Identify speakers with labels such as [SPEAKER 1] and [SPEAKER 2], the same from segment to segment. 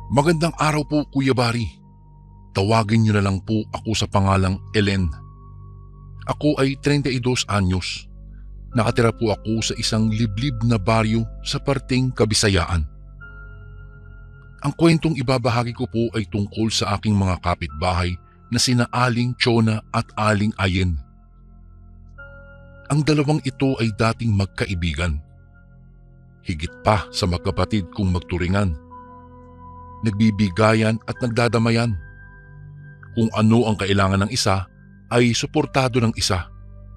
[SPEAKER 1] Magandang araw po, Kuya Bari. Tawagin niyo na lang po ako sa pangalang Ellen. Ako ay 32 anyos. Nakatira po ako sa isang liblib na baryo sa parteng Kabisayaan. Ang kwentong ibabahagi ko po ay tungkol sa aking mga kapitbahay na sina Aling Chona at Aling Ayen. Ang dalawang ito ay dating magkaibigan. Higit pa sa magkapatid kong magturingan. Nagbibigayan at nagdadamayan. Kung ano ang kailangan ng isa ay suportado ng isa.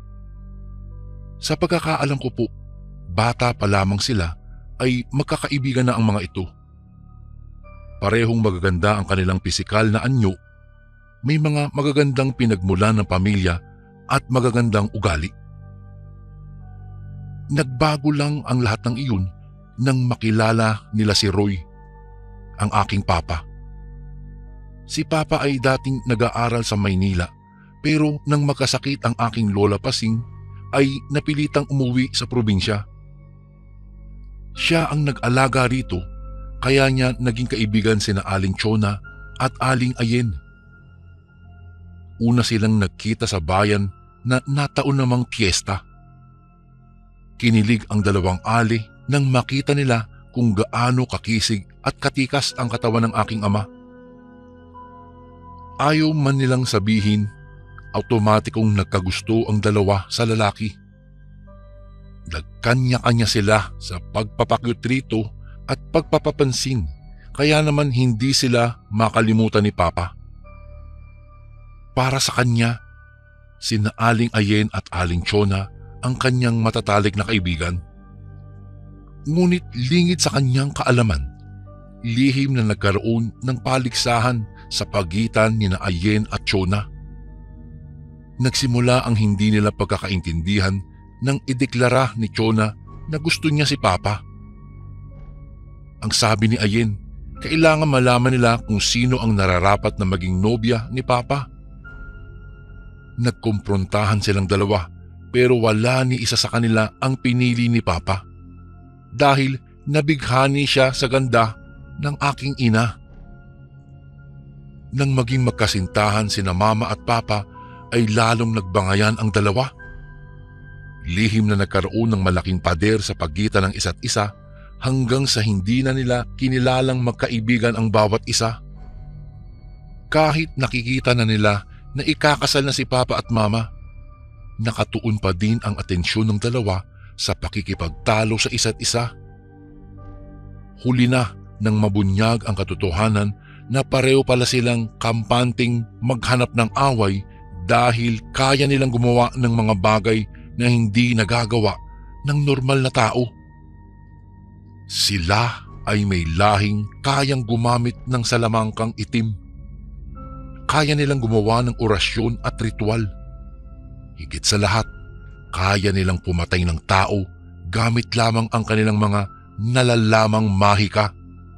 [SPEAKER 1] Sa pagkakaalam ko po, bata pa lamang sila ay magkakaibigan na ang mga ito. Parehong magaganda ang kanilang pisikal na anyo, may mga magagandang pinagmulan ng pamilya at magagandang ugali. Nagbago lang ang lahat ng iyon nang makilala nila si Roy, ang aking papa. Si Papa ay dating nag-aaral sa Maynila pero nang magkasakit ang aking lola Pasing ay napilitang umuwi sa probinsya. Siya ang nag-alaga rito kaya niya naging kaibigan sina Aling Chona at Aling Ayen. Una silang nagkita sa bayan na nataon namang piyesta. Kinilig ang dalawang ali nang makita nila kung gaano kakisig at katikas ang katawan ng aking ama. Ayaw man nilang sabihin, automatikong nagkagusto ang dalawa sa lalaki. Nagkanya-kanya sila sa pagpapakyut rito at pagpapapansin, kaya naman hindi sila makalimutan ni Papa. Para sa kanya, sina Aling Ayen at Aling Chona ang kanyang matatalik na kaibigan. Ngunit lingid sa kanyang kaalaman, lihim na nagkaroon ng paligsahan sa pagitan ni Ayen at Chona. Nagsimula ang hindi nila pagkakaintindihan nang ideklara ni Chona na gusto niya si Papa. Ang sabi ni Ayen, kailangan malaman nila kung sino ang nararapat na maging nobya ni Papa. Nagkumprontahan silang dalawa pero wala ni isa sa kanila ang pinili ni Papa dahil nabighani siya sa ganda ng aking ina. Nang maging magkasintahan sina Mama at Papa ay lalong nagbangayan ang dalawa. Lihim na nagkaroon ng malaking pader sa pagitan ng isa't isa hanggang sa hindi na nila kinilalang magkaibigan ang bawat isa. Kahit nakikita na nila na ikakasal na si Papa at Mama, nakatuon pa din ang atensyon ng dalawa sa pakikipagtalo sa isa't isa. Huli na nang mabunyag ang katotohanan na pareho pala silang kampanting maghanap ng away dahil kaya nilang gumawa ng mga bagay na hindi nagagawa ng normal na tao. Sila ay may lahing kayang gumamit ng salamangkang itim. Kaya nilang gumawa ng orasyon at ritual. Higit sa lahat, kaya nilang pumatay ng tao gamit lamang ang kanilang mga nalalamang mahika.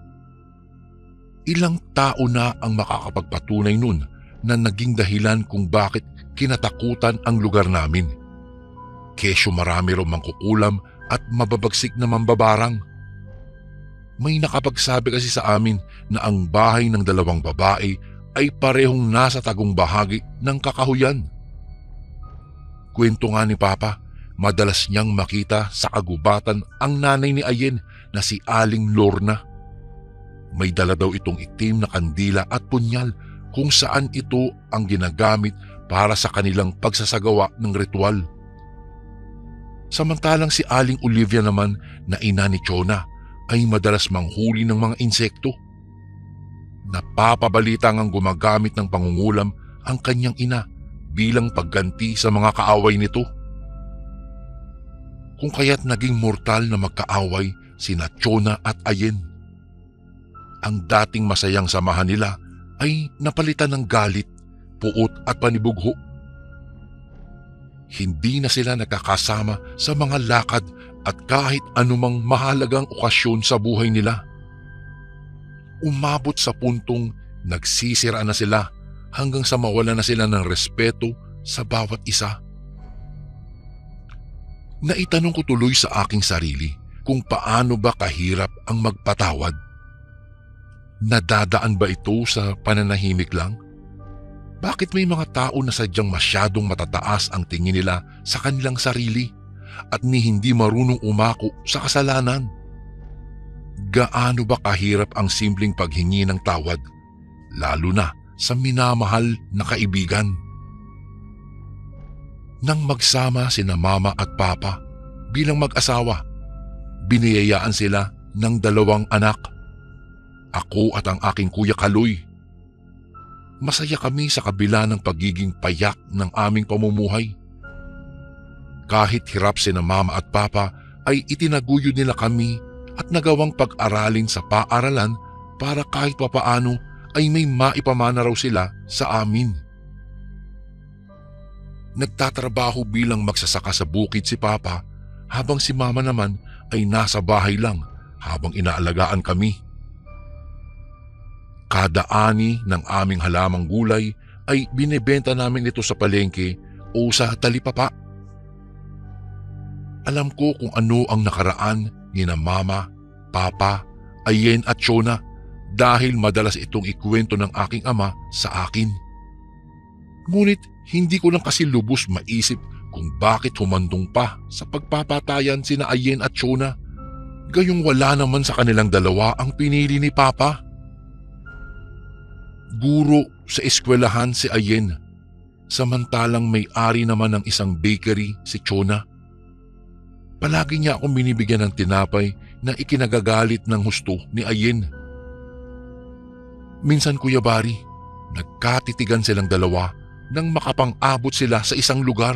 [SPEAKER 1] Ilang tao na ang makakapagpatunay nun na naging dahilan kung bakit kinatakutan ang lugar namin. Kesyo marami raw mangkukulam at mababagsik na mambabarang. May nakapagsabi kasi sa amin na ang bahay ng dalawang babae ay parehong nasa tagong bahagi ng kakahuyan. Kwento nga ni Papa, madalas niyang makita sa kagubatan ang nanay ni Ayen na si Aling Lorna. May dala daw itong itim na kandila at punyal kung saan ito ang ginagamit para sa kanilang pagsasagawa ng ritual. Samantalang si Aling Olivia naman na ina ni Chona ay madalas manghuli ng mga insekto. Napapabalita ngang gumagamit ng pangungulam ang kanyang ina bilang pagganti sa mga kaaway nito. Kung kaya't naging mortal na magkaaway sina Chona at Ayen. Ang dating masayang samahan nila ay napalitan ng galit, puot at panibugho. Hindi na sila nakakasama sa mga lakad at kahit anumang mahalagang okasyon sa buhay nila. Umabot sa puntong nagsisira na sila hanggang sa mawala na sila ng respeto sa bawat isa. Naitanong ko tuloy sa aking sarili kung paano ba kahirap ang magpatawad. Nadadaan ba ito sa pananahimik lang? Bakit may mga tao na sadyang masyadong matataas ang tingin nila sa kanilang sarili at ni hindi marunong umako sa kasalanan? Gaano ba kahirap ang simpleng paghingi ng tawad, lalo na sa minamahal na kaibigan? Nang magsama sina mama at papa bilang mag-asawa, biniyayaan sila ng 2 anak, ako at ang aking kuya Kaloy. Masaya kami sa kabila ng pagiging payak ng aming pamumuhay. Kahit hirap sina mama at papa ay itinaguyod nila kami at nagawang pag-aralin sa paaralan para kahit papaano ay may maipamana raw sila sa amin. Nagtatrabaho bilang magsasaka sa bukid si papa habang si mama naman ay nasa bahay lang habang inaalagaan kami. Kada ani ng aming halamang gulay ay binebenta namin ito sa palengke o sa talipapa. Alam ko kung ano ang nakaraan ni na mama, papa, Ayen at Chona dahil madalas itong ikwento ng aking ama sa akin. Ngunit hindi ko lang kasi lubos maisip kung bakit humantong pa sa pagpapatayan sina Ayen at Chona, gayong wala naman sa kanilang dalawa ang pinili ni papa. Guro sa eskwelahan si Ayen, samantalang may-ari naman ng isang bakery si Chona. Palagi niya akong binibigyan ng tinapay na ikinagagalit ng husto ni Ayen. Minsan, Kuya Bari, nagkatitigan silang dalawa nang makapang-abot sila sa isang lugar.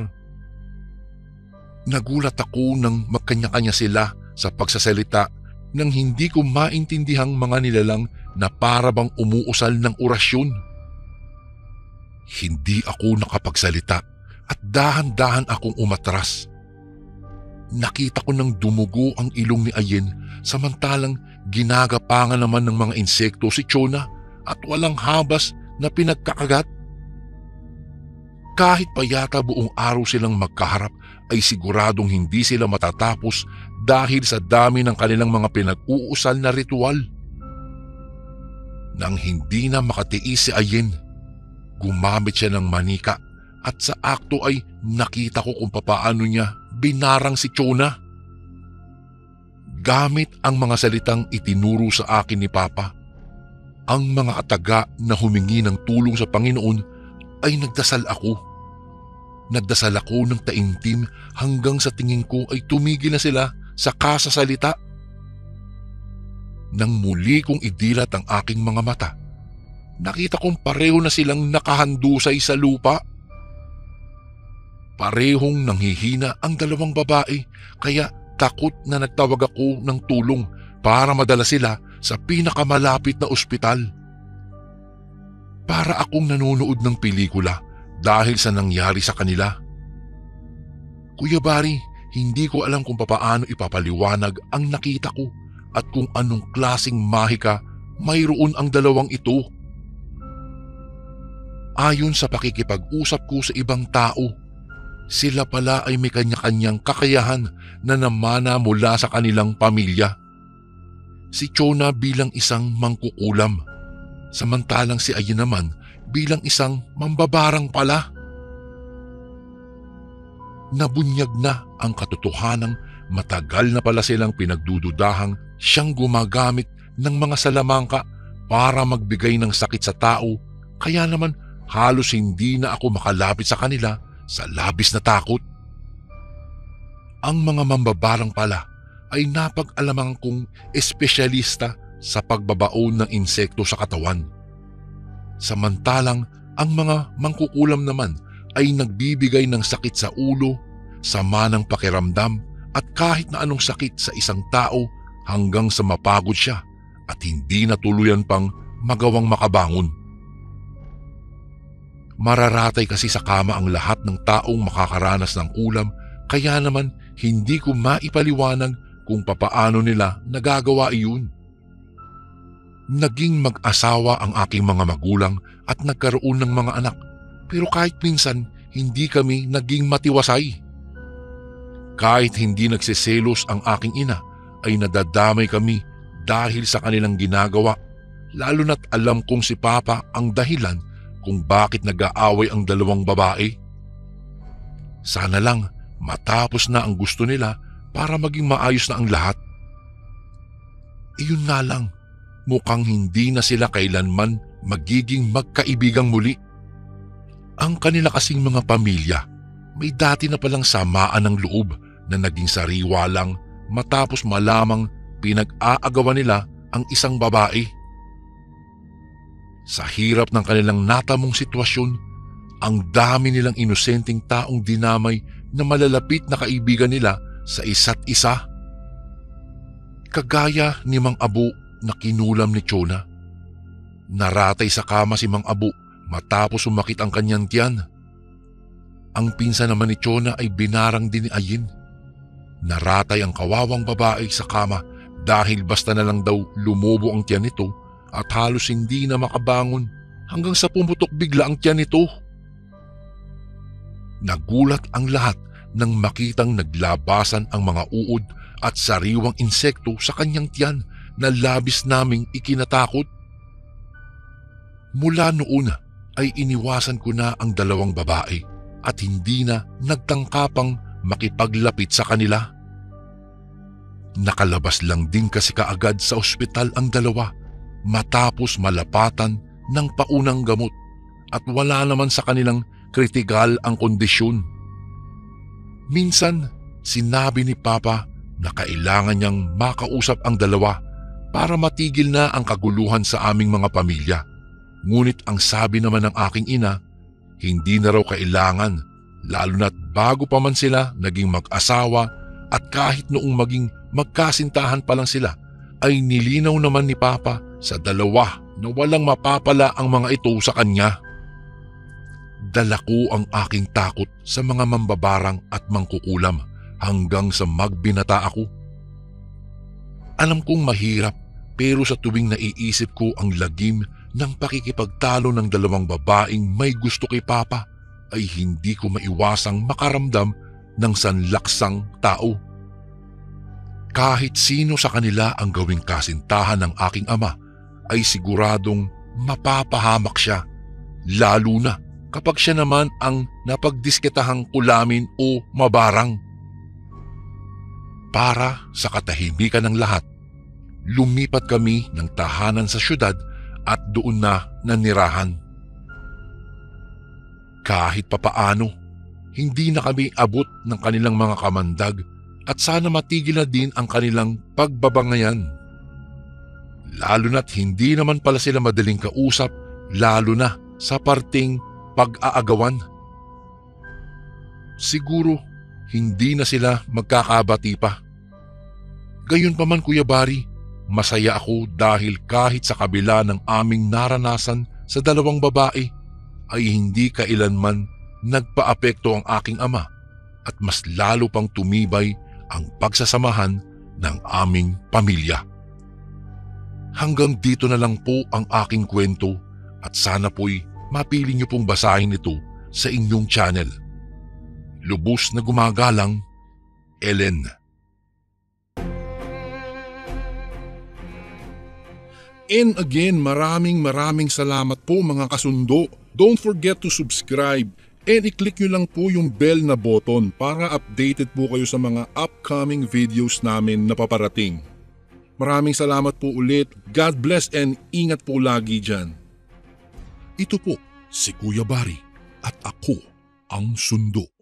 [SPEAKER 1] Nagulat ako nang magkanya-kanya sila sa pagsasalita nang hindi ko maintindihang mga nilalang na para bang umuusal ng orasyon. Hindi ako nakapagsalita at dahan-dahan akong umatras. Nakita ko nang dumugo ang ilong ni Ayen samantalang ginagapangan naman ng mga insekto si Chona at walang habas na pinagkakagat. Kahit pa yata buong araw silang magkaharap ay siguradong hindi sila matatapos dahil sa dami ng kanilang mga pinag-uusal na ritual. Nang hindi na makatiis si Ayen, gumamit siya ng manika at sa akto ay nakita ko kung papaano niya binarang si Chona. Gamit ang mga salitang itinuro sa akin ni Papa, ang mga ataga na humingi ng tulong sa Panginoon ay nagdasal ako. Nagdasal ako ng taimtim hanggang sa tingin ko ay tumigil na sila sa kasasalita. Nang muli kong idilat ang aking mga mata, nakita kong pareho na silang nakahandusay sa lupa. Parehong nanghihina ang 2 babae kaya takot na nagtawag ako ng tulong para madala sila sa pinakamalapit na ospital. Para akong nanonood ng pelikula dahil sa nangyari sa kanila. Kuya Bari, hindi ko alam kung papaano ipapaliwanag ang nakita ko at kung anong klaseng mahika mayroon ang 2 ito. Ayon sa pakikipag-usap ko sa ibang tao, sila pala ay may kanya-kanyang kakayahan na namana mula sa kanilang pamilya. Si Chona bilang isang mangkukulam, samantalang si Ayen naman bilang isang mambabarang pala. Nabunyag na ang katotohanang matagal na pala silang pinagdududahang siyang gumagamit ng mga salamangka para magbigay ng sakit sa tao, kaya naman halos hindi na ako makalapit sa kanila sa labis na takot. Ang mga mambabarang pala ay napag-alamang kong espesyalista sa pagbabaon ng insekto sa katawan. Samantalang ang mga mangkukulam naman ay nagbibigay ng sakit sa ulo, sama ng pakiramdam at kahit na anong sakit sa isang tao hanggang sa mapagod siya at hindi na tuluyan pang magawang makabangon. Mararatay kasi sa kama ang lahat ng taong makakaranas ng kulam, kaya naman hindi ko maipaliwanag kung papaano nila nagagawa iyon. Naging mag-asawa ang aking mga magulang at nagkaroon ng mga anak, pero kahit minsan hindi kami naging matiwasay. Kahit hindi nagsiselos ang aking ina, ay nadadamay kami dahil sa kanilang ginagawa, lalo na't alam kong si Papa ang dahilan kung bakit nag-aaway ang dalawang babae. Sana lang matapos na ang gusto nila para maging maayos na ang lahat. Iyon nga lang, mukhang hindi na sila kailanman magiging magkaibigang muli. Ang kanila kasing mga pamilya, may dati na palang samaan ng loob na naging sariwa lang matapos malamang pinag-aagawan nila ang isang babae. Sa hirap ng kanilang natamong sitwasyon, ang dami nilang inosenteng taong dinamay na malalapit na kaibigan nila sa isa't isa. Kagaya ni Mang Abu na kinulam ni Chona. Naratay sa kama si Mang Abu matapos sumakit ang kanyang tiyan. Ang pinsan naman ni Chona ay binarang din ni Ayin. Naratay ang kawawang babae sa kama dahil basta na lang daw lumubo ang tiyan nito at halos hindi na makabangon hanggang sa pumutok bigla ang tiyan nito. Nagulat ang lahat nang makitang naglabasan ang mga uod at sariwang insekto sa kanyang tiyan na labis naming ikinatakot. Mula noon ay iniwasan ko na ang dalawang babae at hindi na nagtangkapang makipaglapit sa kanila. Nakalabas lang din kasi kaagad sa ospital ang dalawa matapos malapatan ng paunang gamot at wala naman sa kanilang kritikal ang kondisyon. Minsan, sinabi ni Papa na kailangan niyang makausap ang dalawa para matigil na ang kaguluhan sa aming mga pamilya. Ngunit ang sabi naman ng aking ina, hindi na raw kailangan, lalo na't bago pa man sila naging mag-asawa at kahit noong maging magkasintahan pa lang sila, ay nilinaw naman ni Papa sa dalawa na walang mapapala ang mga ito sa kanya. Dala ko ang aking takot sa mga mambabarang at mangkukulam hanggang sa magbinata ako. Alam kong mahirap pero sa tuwing naiisip ko ang lagim ng pakikipagtalo ng dalawang babaeng may gusto kay Papa ay hindi ko maiwasang makaramdam ng sanlaksang tao. Kahit sino sa kanila ang gawing kasintahan ng aking ama ay siguradong mapapahamak siya, lalo na kapag siya naman ang napagdisketahang kulamin o mabarang. Para sa katahimikan ng lahat, lumipat kami ng tahanan sa syudad at doon na nanirahan. Kahit papaano, hindi na kami abot ng kanilang mga kamandag at sana matigil na din ang kanilang pagbabangayan. Lalo na't hindi naman pala sila madaling kausap, lalo na sa parting pag-aagawan. Siguro hindi na sila magkakabati pa. Gayunpaman Kuya Bari, masaya ako dahil kahit sa kabila ng aming naranasan sa dalawang babae ay hindi kailanman nagpaapekto ang aking ama at mas lalo pang tumibay ang pagsasamahan ng aming pamilya. Hanggang dito na lang po ang aking kwento at sana po'y mapili niyo pong basahin ito sa inyong channel. Lubos na gumagalang, Ellen.
[SPEAKER 2] And again, maraming salamat po mga kasundo. Don't forget to subscribe and i-click nyo lang po yung bell na button para updated po kayo sa mga upcoming videos namin na paparating. Maraming salamat po ulit. God bless and ingat po lagi dyan. Ito po si Kuya Bari at ako ang Sundo.